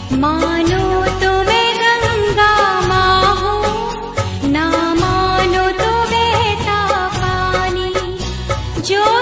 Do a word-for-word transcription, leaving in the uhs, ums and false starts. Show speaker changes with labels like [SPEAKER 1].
[SPEAKER 1] मानो तो मैं गंगा माँ हूँ, ना मानो तो बहता पानी। जो